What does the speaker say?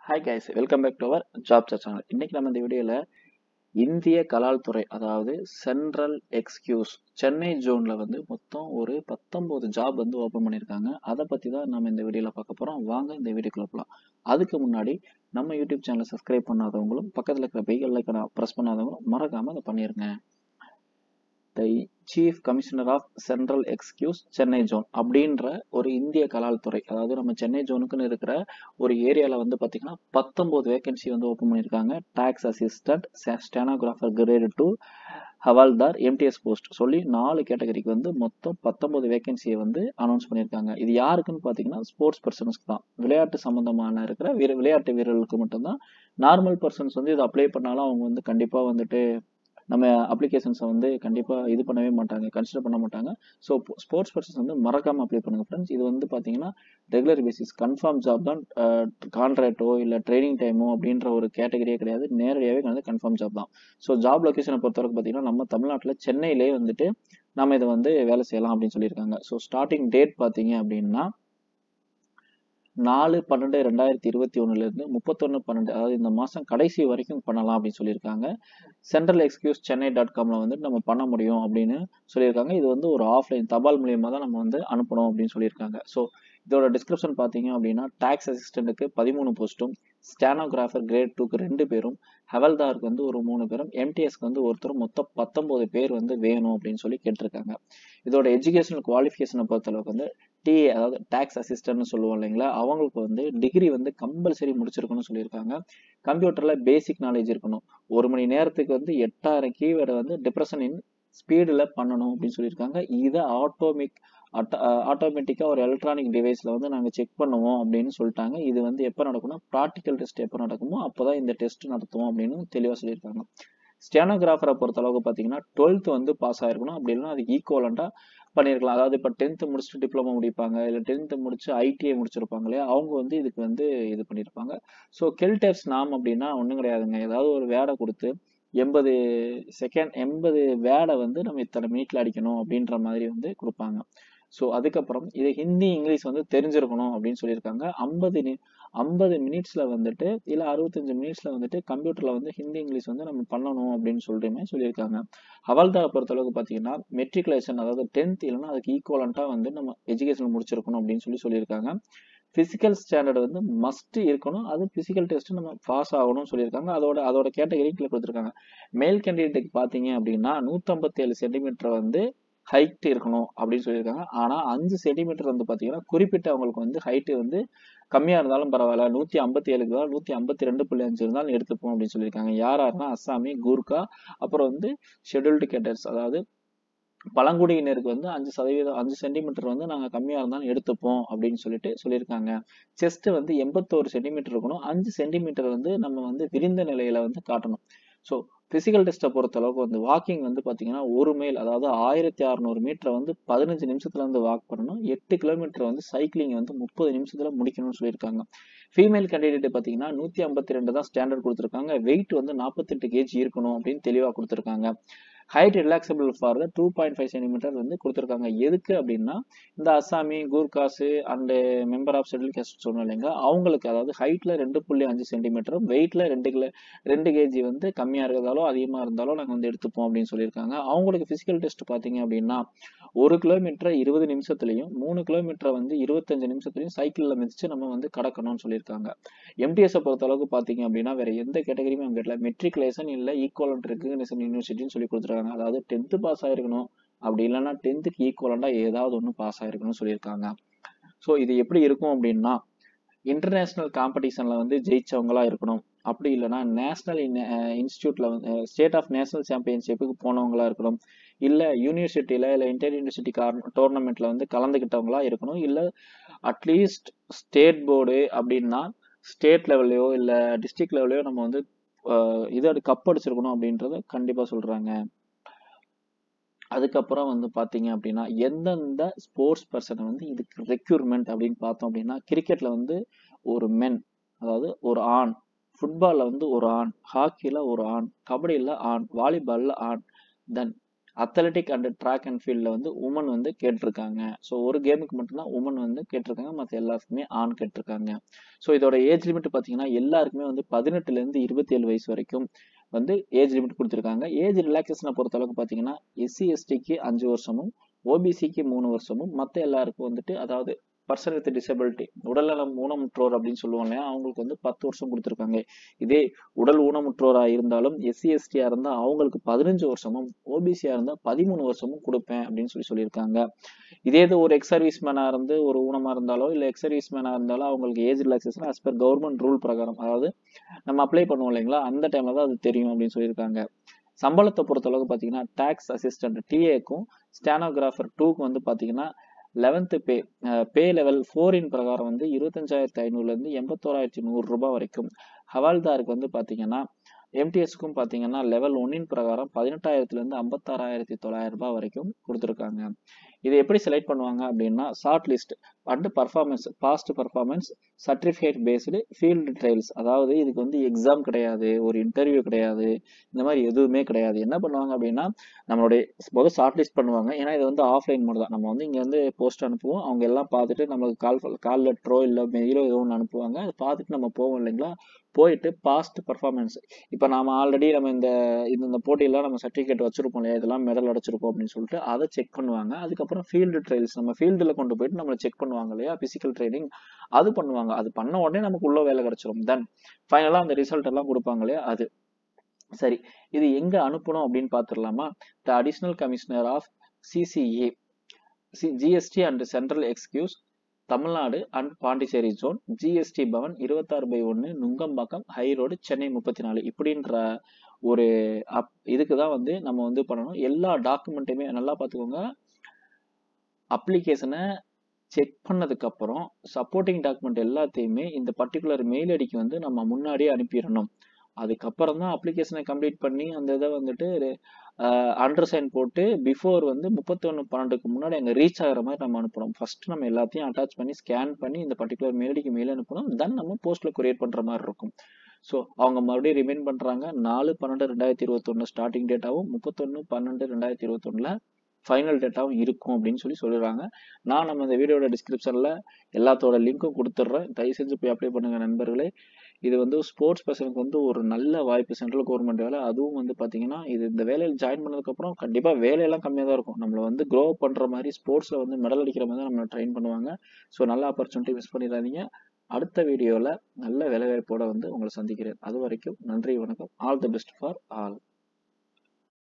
Hi guys, welcome back to our job search channel. இன்னைக்கு நம்ம இந்த வீடியோவில் இந்திய கலால் துறை, அதாவது சென்ட்ரல் எக்ஸ்கியூஸ் சென்னை ஜோனில் வந்து மொத்தம் ஒரு 19 ஜாப் வந்து ஓப்பன் பண்ணியிருக்காங்க. அதை பற்றி தான் நம்ம இந்த வீடியோவில் பார்க்க போகிறோம். வாங்க இந்த வீடியோக்குள்ள போகலாம். அதுக்கு முன்னாடி நம்ம யூடியூப் சேனலை சப்ஸ்கிரைப் பண்ணாதவங்களும் பக்கத்தில் இருக்கிற பெல் ஐகானை ப்ரெஸ் பண்ணாதவங்களும் மறக்காமல் அதை பண்ணிடுங்க. The chief commissioner of central excise Chennai zone அப்படின்ற ஒரு இந்திய கலால் துறை, அதாவது நம்ம சென்னை ஜோனுக்குன்னு இருக்கிற ஒரு ஏரியாவில் வந்து பார்த்தீங்கன்னா 19 வேகன்சி வந்து ஓப்பன் பண்ணியிருக்காங்க. Tax assistant, stenographer grade 2, havildar, MTS post சொல்லி 4 கேட்டகரிக்கு வந்து மொத்தம் 19 வேகன்சியை வந்து அனௌன்ஸ் பண்ணியிருக்காங்க. இது யாருக்குன்னு பார்த்தீங்கன்னா ஸ்போர்ட்ஸ் பர்சன்ஸ்க்கு தான், விளையாட்டு சம்பந்தமான இருக்கிற விளையாட்டு வீரர்களுக்கு மட்டும்தான். நார்மல் பர்சன்ஸ் வந்து இதை அப்ளை பண்ணாலும் அவங்க வந்து கண்டிப்பாக வந்துட்டு நம்ம அப்ளிகேஷன்ஸை வந்து கண்டிப்பாக இது பண்ணவே மாட்டாங்க, கன்சிடர் பண்ண மாட்டாங்க. ஸோ ஸ்போர்ட்ஸ் பர்சன்ஸ் வந்து மறக்காமல் அப்ளை பண்ணுங்கள் ஃப்ரெண்ட்ஸ். இது வந்து பார்த்தீங்கன்னா ரெகுலர் பேசிஸ் கன்ஃபார்ம் ஜாப் தான். கான்ட்ராக்டோ இல்லை ட்ரைனிங் டைமோ அப்படின்ற ஒரு கேட்டகரியே கிடையாது, நேரடியாகவே வந்து கன்ஃபார்ம் ஜாப் தான். ஸோ ஜாப் லொக்கேஷனை பொறுத்தவரைக்கும் பார்த்தீங்கன்னா நம்ம தமிழ்நாட்டில் சென்னையிலே வந்துட்டு நம்ம இதை வந்து வேலை செய்யலாம் அப்படின்னு சொல்லியிருக்காங்க. ஸோ ஸ்டார்டிங் டேட் பார்த்தீங்க அப்படின்னா 4/12/2021 31/12, அதாவது இந்த மாதம் கடைசி வரைக்கும் பண்ணலாம் அப்படின்னு சொல்லியிருக்காங்க. சென்ட்ரல் எக்ஸ்கியூஸ் சென்னை.comல வந்து நம்ம பண்ண முடியும் அப்படின்னு சொல்லியிருக்காங்க. இது வந்து ஒரு ஆஃப்லைன் தபால் மூலியமாக தான் நம்ம வந்து அனுப்பணும் அப்படின்னு சொல்லியிருக்காங்க. ஸோ இதோட டிஸ்கிரிப்ஷன் பார்த்தீங்க அப்படின்னா டாக்ஸ் அசிஸ்டண்ட்டுக்கு 13 போஸ்ட்டும், ஸ்டெனோகிராஃபர் கிரேட் 2க்கு 2 பேரும், ஹவல்தாருக்கு வந்து ஒரு 3 பேரும், எம்டிஎஸ்க்கு வந்து ஒருத்தரும், மொத்தம் 19 பேர் வந்து வேணும் அப்படின்னு சொல்லி கேட்டிருக்காங்க. இதோட எஜுகேஷனல் குவாலிஃபிகேஷனை பொறுத்தளவுக்கு வந்து டிஏ, அதாவது டாக்ஸ் அசிஸ்டன்ட்னு சொல்லுவோம் இல்லைங்களா, அவங்களுக்கு வந்து டிகிரி வந்து கம்பல்சரி முடிச்சிருக்கணும்னு சொல்லியிருக்காங்க. கம்ப்யூட்டரில் பேசிக் நாலேஜ் இருக்கணும். 1 மணி நேரத்துக்கு வந்து 8000 கீவேர்டை வந்து டிப்ரெஷன் இன் ஸ்பீடில் பண்ணணும் அப்படின்னு சொல்லியிருக்காங்க. இதை ஆட்டோமேட்டிக்காக ஒரு எலக்ட்ரானிக் டிவைஸில் வந்து நாங்கள் செக் பண்ணுவோம் அப்படின்னு சொல்லிட்டாங்க. இது வந்து எப்போ நடக்கும்னா ப்ராக்டிக்கல் டெஸ்ட் எப்போ நடக்குமோ அப்போ தான் இந்த டெஸ்ட் நடத்துவோம் அப்படின்னு தெளிவாக சொல்லியிருக்காங்க. ஸ்டெனோகிராஃபரை பொறுத்த அளவுக்கு பார்த்தீங்கன்னா 12th வந்து பாஸ் ஆயிருக்கணும். அப்படி இல்லைன்னா அதுக்கு ஈக்குவலண்டாக பண்ணியிருக்கலாம். அதாவது இப்போ 10th முடிச்சுட்டு டிப்ளமோ முடிப்பாங்க, இல்லை 10th முடிச்சு ஐடிஐ முடிச்சிருப்பாங்க இல்லையா, அவங்க வந்து இதுக்கு வந்து இது பண்ணியிருப்பாங்க. ஸோ கெல்டெப்ஸ் நாம் அப்படின்னா ஒன்றும் கிடையாதுங்க. ஏதாவது ஒரு வேடை கொடுத்து 80 வேடை வந்து நம்ம இத்தனை மினிட்ல அடிக்கணும் அப்படின்ற மாதிரி வந்து கொடுப்பாங்க. ஸோ அதுக்கப்புறம் இது ஹிந்தி இங்கிலீஷ் வந்து தெரிஞ்சிருக்கணும் அப்படின்னு சொல்லியிருக்காங்க. 50 மினிட்ஸ்ல வந்துட்டு இல்லை 65 மினிட்ஸ்ல வந்துட்டு கம்ப்யூட்டர்ல வந்து ஹிந்தி இங்கிலீஷ் வந்து நம்ம பண்ணணும் அப்படின்னு சொல்லியிருக்காங்க. ஹவால்தாரை பொறுத்தளவுக்கு பார்த்தீங்கன்னா மெட்ரிகுலேஷன், அதாவது 10th இல்லைன்னா அதுக்கு ஈக்குவலண்டா வந்து நம்ம எஜுகேஷன் முடிச்சிருக்கணும் அப்படின்னு சொல்லியிருக்காங்க. பிசிக்கல் ஸ்டாண்டர்ட் வந்து மஸ்ட் இருக்கணும். அது பிசிக்கல் டெஸ்ட் நம்ம பாஸ் ஆகணும்னு சொல்லியிருக்காங்க. அதோட கேட்டகரி கீழே கொடுத்துருக்காங்க. மேல் கேண்டிடேட்டுக்கு பார்த்தீங்க அப்படின்னா 157 சென்டிமீட்டர் வந்து ஹைட் இருக்கணும் அப்படின்னு சொல்லியிருக்காங்க. ஆனால் 5 சென்டிமீட்டர் வந்து பார்த்தீங்கன்னா குறிப்பிட்ட அவங்களுக்கு வந்து ஹைட்டு வந்து கம்மியாக இருந்தாலும் பரவாயில்ல, 157க்கு 152.5 இருந்தாலும் எடுத்துப்போம் அப்படின்னு சொல்லியிருக்காங்க. யாருன்னா அஸ்ஸாமி, கூர்கா, அப்புறம் வந்து ஷெட்யூல்டு கேட்டர்ஸ், அதாவது பழங்குடியினருக்கு வந்து 5 சென்டிமீட்டர் வந்து நாங்கள் கம்மியாக இருந்தாலும் எடுத்துப்போம் அப்படின்னு சொல்லியிருக்காங்க. செஸ்ட் வந்து 81 சென்டிமீட்டர் இருக்கணும். 5 சென்டிமீட்டர் வந்து நம்ம வந்து விரிந்த நிலையில வந்து காட்டணும். ஸோ பிசிக்கல் டெஸ்ட்டை பொறுத்த அளவுக்கு வந்து வாக்கிங் வந்து பார்த்தீங்கன்னா 1 மைல், அதாவது 1600 மீட்டரை வந்து 15 நிமிஷத்துல வந்து வாக் பண்ணணும். 8 கிலோமீட்டர் வந்து சைக்கிளிங் வந்து 30 நிமிஷத்துல முடிக்கணும்னு சொல்லியிருக்காங்க. ஃபீமேல் கேண்டிடேட் பார்த்தீங்கன்னா 152 தான் ஸ்டாண்டர்ட் கொடுத்துருக்காங்க. வெயிட் வந்து 48 கேஜி இருக்கணும் அப்படின்னு தெளிவாக கொடுத்துருக்காங்க. ஹைட் ரிலாக்சபிள் ஃபார் 2.5 சென்டிமீட்டர் வந்து கொடுத்துருக்காங்க. எதுக்கு அப்படின்னா இந்த Assami, Gorkhas and member of schedule caste சொன்னோம் இல்லைங்க, அவங்களுக்கு அதாவது ஹைட்ல 2.5 சென்டிமீட்டரும் வெயிட்ல 2 கேஜி வந்து கம்மியாக இருக்கிறதாலோ அதிகமாக இருந்தாலும் நாங்கள் வந்து எடுத்துப்போம் அப்படின்னு சொல்லியிருக்காங்க. அவங்களுக்கு பிசிக்கல் டெஸ்ட் பார்த்தீங்க அப்படின்னா 1 கிலோமீட்டரை 20 நிமிஷத்துலையும் 3 கிலோமீட்டரை வந்து 25 நிமிஷத்துலையும் சைக்கிளில் மிதிச்சு நம்ம வந்து கடக்கணும்னு சொல்லியிருக்காங்க. எம்டிஎஸை பொறுத்த அளவுக்கு பார்த்தீங்க அப்படின்னா வேற எந்த கேட்டகரியுமே அவங்க கேட்டல, மெட்ரிகுலேஷன் இல்லை ஈக்குவலண்ட் ரெகக்னிஷன் யூனிவர்சிட்டின்னு சொல்லி கொடுத்துருக்காங்க. அதாவது 10th பாஸ் ஆயிருக்கணும், அப்படி இல்லைன்னா 10th ஈக்குவலண்டா ஏதாவது ஒன்று பாஸ் ஆயிருக்கணும்னு சொல்லியிருக்காங்க. ஸோ இது எப்படி இருக்கும் அப்படின்னா இன்டர்நேஷனல் காம்படிஷன்ல வந்து ஜெயிச்சவங்களா இருக்கணும், அப்படி இல்லைன்னா நேஷனல் இன்ஸ்டியூட்ல வந்து ஸ்டேட் ஆஃப் நேஷனல் சாம்பியன்ஷிப்புக்கு போனவங்களா இருக்கணும், இல்லை யூனிவர்சிட்டியில இல்லை இன்டர் யூனிவர்சிட்டி டோர்னமெண்ட்ல வந்து கலந்துக்கிட்டவங்களா இருக்கணும், இல்லை அட்லீஸ்ட் ஸ்டேட் போர்டு அப்படின்னா ஸ்டேட் லெவல்லையோ இல்லை டிஸ்ட்ரிக்ட் லெவல்லையோ நம்ம வந்து இதோட கப் அடிச்சிருக்கணும் அப்படின்றத கண்டிப்பா சொல்றாங்க. அதுக்கப்புறம் வந்து பாத்தீங்க அப்படின்னா எந்தெந்த ஸ்போர்ட்ஸ் பர்சனை வந்து இதுக்கு ரெக்யூர்மெண்ட் அப்படின்னு பார்த்தோம் அப்படின்னா கிரிக்கெட்ல வந்து ஒரு மென், அதாவது ஒரு ஆண், ஃபுட்பால்ல வந்து ஒரு ஆண், ஹாக்கில ஒரு ஆண், கபடியில ஆண், வாலிபால்ல ஆண், then athletic and track and ஃபீல்டில் வந்து உமன் வந்து கேட்டிருக்காங்க. ஸோ ஒரு கேமுக்கு மட்டும்தான் உமன் வந்து கேட்டிருக்காங்க, மற்ற எல்லாருக்குமே ஆண் கேட்டிருக்காங்க. ஸோ இதோட ஏஜ் லிமிட் பார்த்தீங்கன்னா எல்லாருக்குமே வந்து 18லேருந்து 27 வயசு வரைக்கும் வந்து ஏஜ் லிமிட் கொடுத்துருக்காங்க. ஏஜ் ரிலாக்ஸேஷனை பொறுத்த அளவுக்கு பார்த்தீங்கன்னா எஸ்சி எஸ்டிக்கு 5 வருஷமும், ஓபிசிக்கு 3 வருஷமும், மற்ற எல்லாருக்கும் வந்துட்டு அதாவது பர்சன் வித் டிசபிலிட்டி உடல்நலம் ஊனமுற்றோர் அப்படின்னு சொல்லுவோம் இல்லையா, அவங்களுக்கு வந்து 10 வருஷம் கொடுத்துருக்காங்க. இதே உடல் ஊனமுற்றோராக இருந்தாலும் எஸ்சி எஸ்டியா இருந்தால் அவங்களுக்கு 15 வருஷமும், ஓபிசியா இருந்தால் 13 வருஷமும் கொடுப்பேன் அப்படின்னு சொல்லியிருக்காங்க. இதே இது ஒரு எக்ஸ் சர்வீஸ் மேனா இருந்து ஒரு ஊனமா இருந்தாலோ இல்லை எக்ஸ் சர்வீஸ் மேனா இருந்தாலும் அவங்களுக்கு age relaxation as per government rule பிரகாரம், அதாவது நம்ம அப்ளை பண்ணுவோம் இல்லைங்களா, அந்த டைம்ல தான் அது தெரியும் அப்படின்னு சொல்லியிருக்காங்க. சம்பளத்தை பொறுத்தளவுக்கு பார்த்தீங்கன்னா டாக்ஸ் அசிஸ்டன்ட் டிஏக்கும் ஸ்டானோகிராஃபர் 2க்கு வந்து பார்த்தீங்கன்னா 11th பே லெவல் 4 பிரகாரம் வந்து 25,500லேருந்து 81,100 ரூபாய் வரைக்கும். ஹவால்தாருக்கு வந்து பார்த்தீங்கன்னா எம்டிஎஸ்க்கும் பார்த்தீங்கன்னா லெவல் 1 பிரகாரம் 18,000லேருந்து 56,900 ரூபாய் வரைக்கும் கொடுத்துருக்காங்க. இதை எப்படி செலக்ட் பண்ணுவாங்க அப்படின்னா short list and performance, past performance, certificate based field trials. அதாவது இதுக்கு வந்து எக்ஸாம் கிடையாது, ஒரு இன்டர்வியூ கிடையாது, இந்த மாதிரி எதுவுமே கிடையாது. என்ன பண்ணுவாங்க அப்படின்னா நம்மளுடைய முதல் ஷார்ட் லிஸ்ட் பண்ணுவாங்க. ஏன்னா இது வந்து ஆஃப்லைன் மோட் தான். நம்ம வந்து இங்கே வந்து போஸ்ட் அனுப்புவோம், அவங்க எல்லாம் பார்த்துட்டு நம்மளுக்கு கால் லெட்டரோ இல்லை மெயிலோ ஏதோ ஒன்று அனுப்புவாங்க. அதை பார்த்துட்டு நம்ம போவோம் இல்லைங்களா, போயிட்டு பாஸ்ட் பர்ஃபார்மன்ஸ், இப்போ நம்ம ஆல்ரெடி நம்ம இந்த போட்டியெல்லாம் நம்ம சர்டிஃபிகேட் வச்சிருப்போம் இல்லையா, இதெல்லாம் மெடல் அடிச்சிருக்கோம் அப்படின்னு சொல்லிட்டு அதை செக் பண்ணுவாங்க. அதுக்கப்புறம் ஃபீல்டு ட்ரையல்ஸ், நம்ம ஃபீல்டில் கொண்டு போயிட்டு நம்மளை செக் பண்ணுவாங்க இல்லையா, பிசிக்கல் ட்ரைனிங் அது பண்ணுவாங்க. அது பண்ண உடனே நமக்கு உள்ள வேலை கிடைச்சிரும். தென் ஃபைனலாக அந்த ரிசல்ட் எல்லாம் கொடுப்பாங்க இல்லையா அது. சரி, இது எங்க அனுப்பணும் அப்படின்னு பார்த்துடலாமா. The additional commissioner of CCA GST and central excise Tamil Nadu and Pondicherry zone, GST Bhavan 26/1 Nungambakkam high road Chennai 34 இப்படின்ற ஒரு இதுக்கு தான் வந்து நம்ம வந்து பண்ணணும். எல்லா டாக்குமெண்ட்டையுமே நல்லா பார்த்துக்கோங்க. அப்ளிகேஷனை செக் பண்ணதுக்கு அப்புறம் சப்போர்ட்டிங் டாக்குமெண்ட் எல்லாத்தையுமே இந்த பர்டிகுலர் மெயில் ஐடிக்கு வந்து நம்ம முன்னாடியே அனுப்பிடணும். அதுக்கப்புறம் தான் அப்ளிகேஷனை கம்ப்ளீட் பண்ணி அந்த இதை வந்துட்டு அண்டர்சைன் போட்டு பிஃபோர் வந்து 31/12க்கு முன்னாடி அங்கே ரீச் ஆகிற மாதிரி நம்ம அனுப்பணும். ஃபர்ஸ்ட் நம்ம எல்லாத்தையும் அட்டாச் பண்ணி ஸ்கேன் பண்ணி இந்த பர்டிகுலர் மெயிலுக்கு மெயில் அனுப்பணும். தென் நம்ம போஸ்ட்ல கொரியர் பண்ற மாதிரி இருக்கும். ஸோ அவங்க மறுபடியும் ரிமைண்ட் பண்றாங்க 4/12/2021 ஸ்டார்டிங் டேட்டாவும் 31/12/2021 ஃபைனல் டேட்டாவும் இருக்கும் அப்படின்னு சொல்லிடுறாங்க. நான் நம்ம இந்த வீடியோட டிஸ்கிரிப்ஷன்ல எல்லாத்தோட லிங்க்கும் கொடுத்துட்றேன். தயவு செஞ்சு போய் அப்ளை பண்ணுங்க நண்பர்களே. இது வந்து ஸ்போர்ட்ஸ் பர்சனுக்கு வந்து ஒரு நல்ல வாய்ப்பு, சென்ட்ரல் கவர்மெண்ட் வேலை. அதுவும் வந்து பார்த்தீங்கன்னா இது இந்த வேலையில் ஜாயின் பண்ணதுக்கப்புறம் கண்டிப்பாக வேலையெல்லாம் கம்மியாக தான் இருக்கும். நம்மளை வந்து க்ரோ பண்ணுற மாதிரி ஸ்போர்ட்ஸில் வந்து மெடல் அடிக்கிற மாதிரி தான் நம்மளை ட்ரெயின் பண்ணுவாங்க. ஸோ நல்ல ஆப்பர்ச்சுனிட்டி மிஸ் பண்ணிடாதீங்க. அடுத்த வீடியோவில் நல்ல வேலைவாய்ப்போட வந்து உங்களை சந்திக்கிறேன். அது வரைக்கும் நன்றி, வணக்கம். All the best for all.